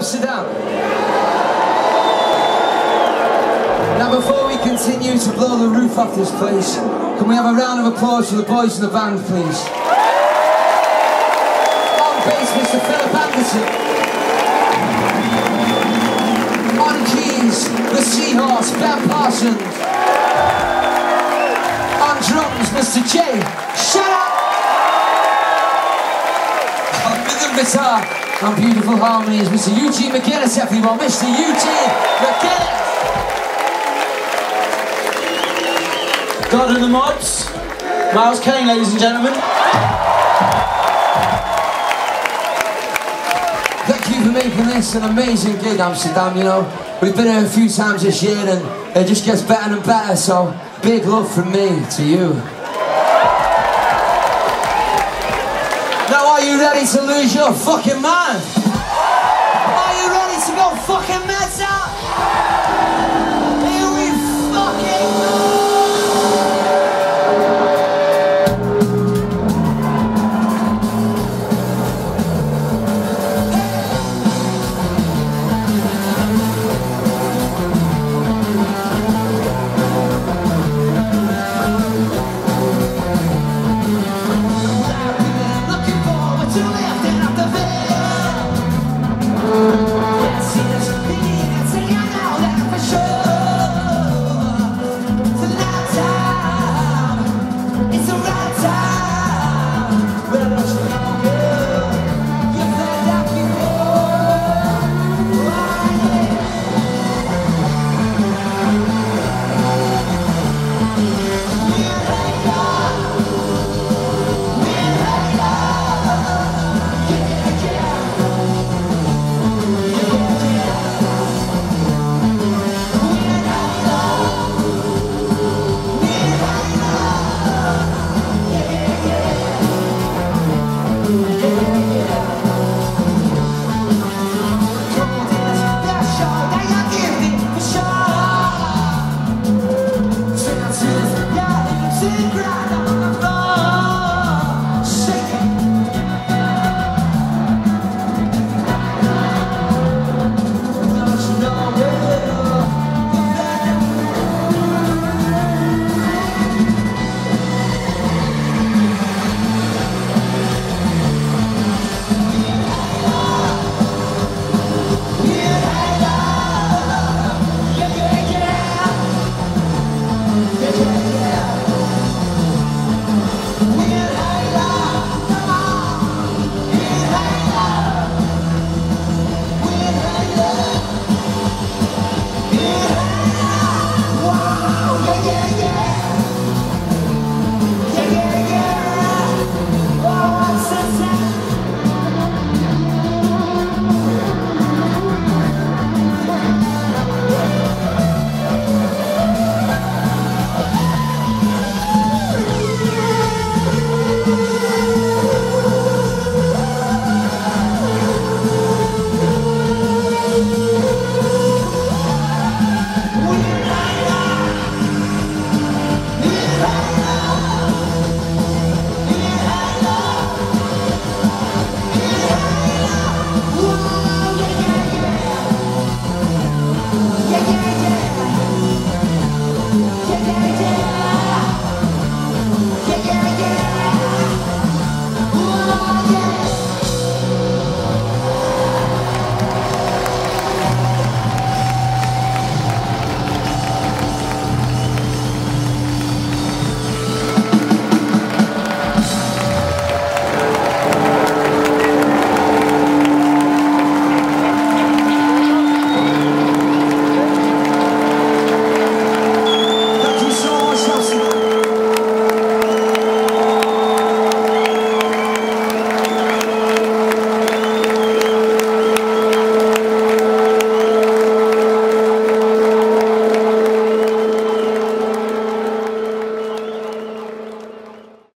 Amsterdam. Now before we continue to blow the roof off this place, can we have a round of applause for the boys in the band, please? On bass, Mr. Philip Anderson. On keys, the Seahorse, Ben Parsons. On drums, Mr. J. Shut up! On rhythm guitar, on beautiful harmonies, Mr. Eugene McGuinness, everyone. Mr. Eugene McGuinness. God of the Mods, Miles Kane, ladies and gentlemen. Thank you for making this an amazing gig, Amsterdam, you know. We've been here a few times this year and it just gets better and better, so big love from me to you. Now are you ready to lose your fucking mind? Are you ready to go fucking meta? Here we fucking go! Looking forward to the